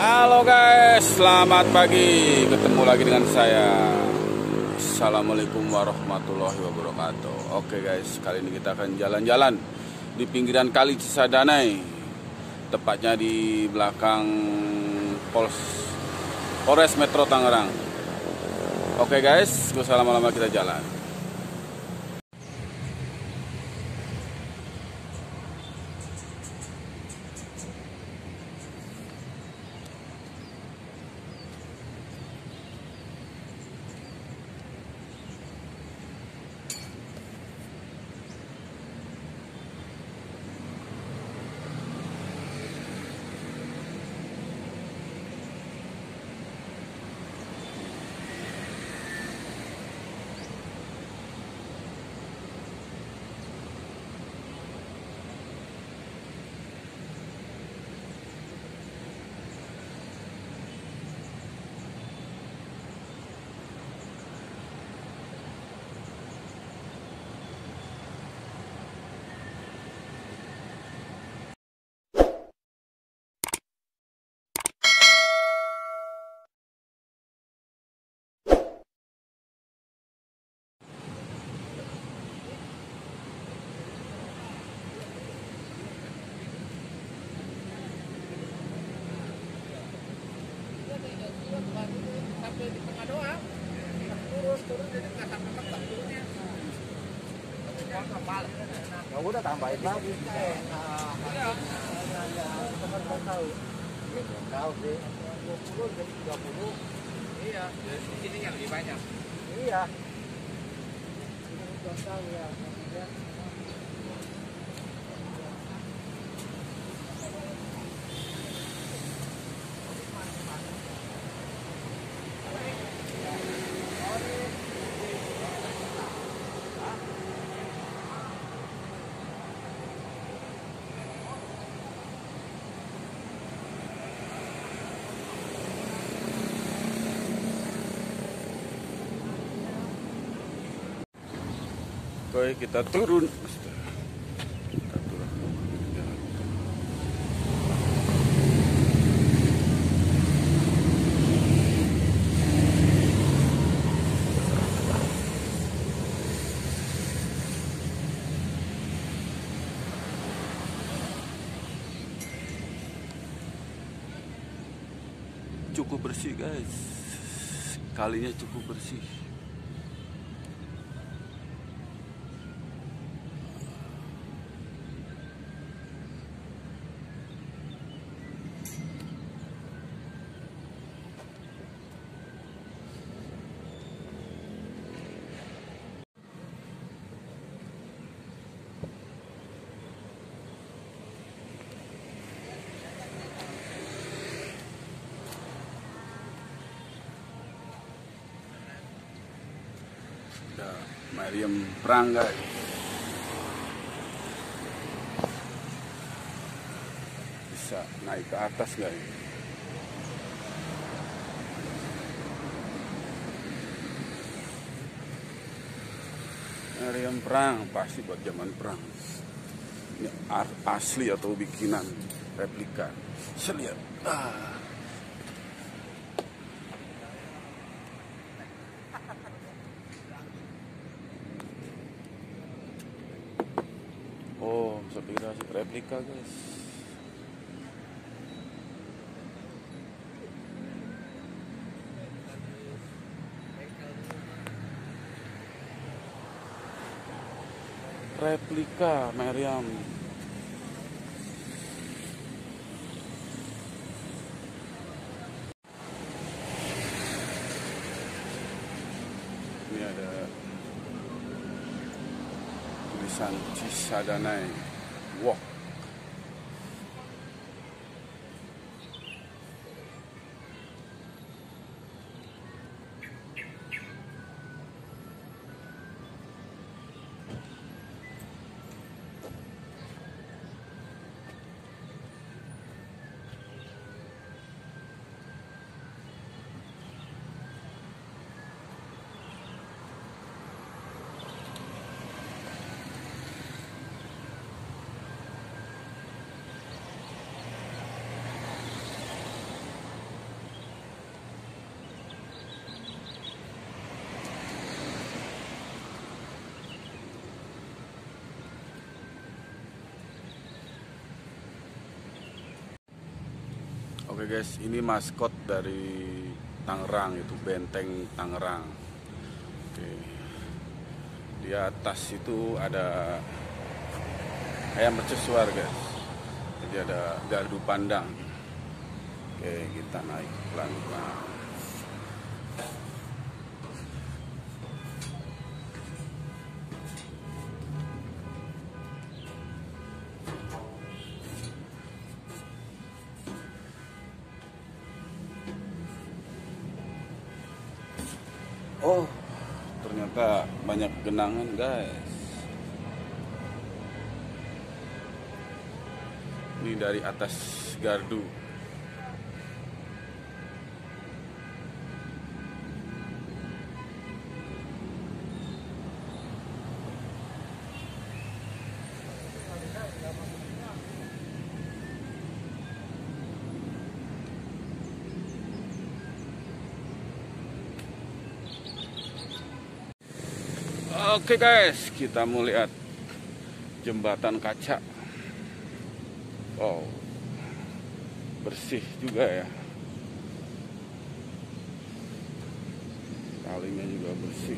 Halo guys, selamat pagi. Ketemu lagi dengan saya. Assalamualaikum warahmatullahi wabarakatuh. Oke guys, kali ini kita akan jalan-jalan di pinggiran Kali Cisadane, tepatnya di belakang Polres Metro Tangerang. Oke guys, gak usah lama-lama, kita jalan. Sampai di tengah doang, turun jadi nggak sampai tempat turunnya. Ya udah tambahin lagi. Iya. Tahu sih. 20 jadi 30. Iya, dari sini yang lebih banyak. Iya. Oke, kita turun. Cukup bersih guys, kalinya cukup bersih. Meriam perang guys. Bisa naik ke atas guys. Meriam perang pasti buat zaman perang. Ini asli atau bikinan replika. Saya lihat. Oh, saya pikir replika guys. Replika meriam. Ini ada tulisan Cisadane Walk. Oke guys, ini maskot dari Tangerang, itu Benteng Tangerang. Oke. Di atas itu ada ayam mercusuar guys. Jadi ada gardu pandang. Oke, kita naik pelan-pelan. Oh, ternyata banyak genangan guys. Ini dari atas gardu. Oke guys, kita mau lihat jembatan kaca. Wow, bersih juga ya. Kalinya juga bersih.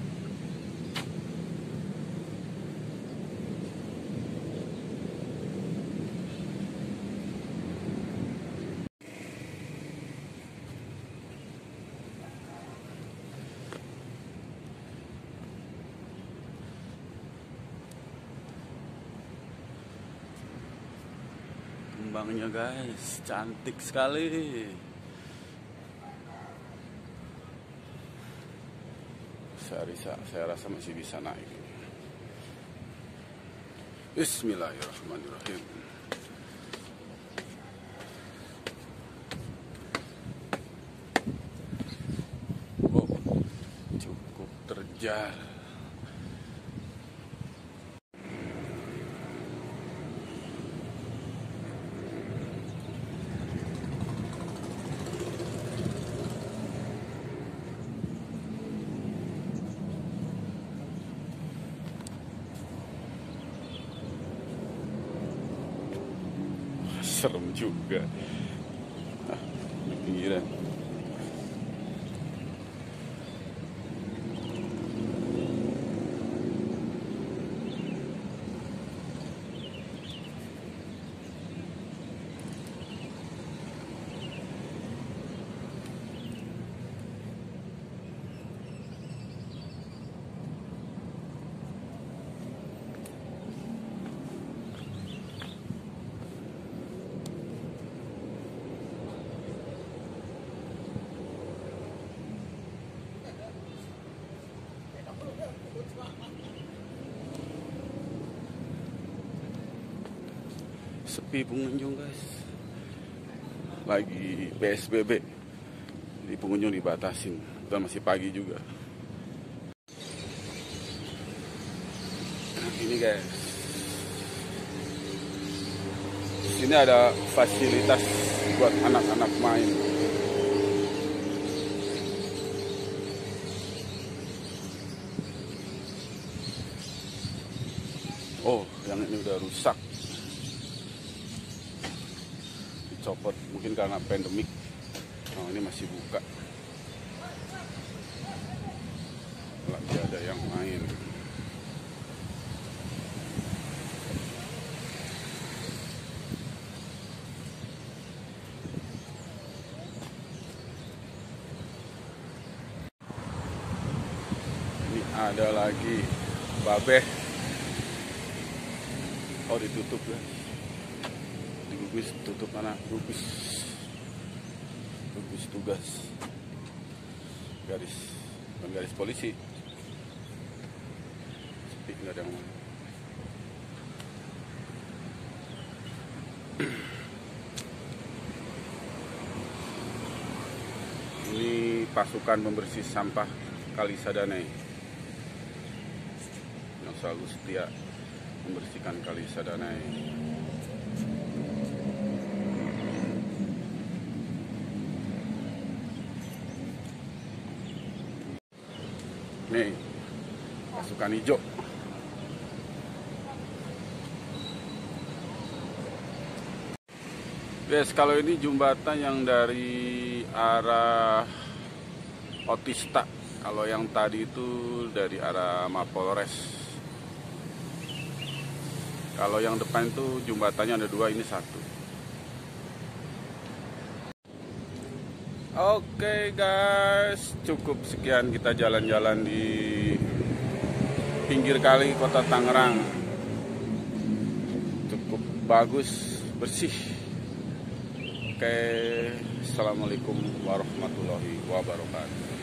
Kembangnya guys, cantik sekali. Saya rasa masih bisa naik. Bismillahirrahmanirrahim. Oh, cukup terjal. Serem juga. Di pinggiran. Sepi pengunjung guys, lagi PSBB, jadi pengunjung dibatasin, dan masih pagi juga. Ini guys, sini ada fasilitas buat anak-anak main. Oh, yang ini udah rusak. Copot mungkin karena pandemik. Oh, ini masih buka, lagi ada yang main. Ini ada lagi babeh. Oh, ditutup ya. Gugus tutup mana? Gugus tugas garis, bukan garis polisi. Sepi, nggak ada yang mau. Ini pasukan pembersih sampah Kali Sadanai yang selalu setia membersihkan Kali Sadanai. Nih, pasukan hijau. Guys, kalau ini jembatan yang dari arah Otista. Kalau yang tadi itu dari arah Mapolres. Kalau yang depan itu jembatannya ada 2, ini 1. Oke guys, cukup sekian kita jalan-jalan di pinggir kali Kota Tangerang. Cukup bagus, bersih. Oke, assalamualaikum warahmatullahi wabarakatuh.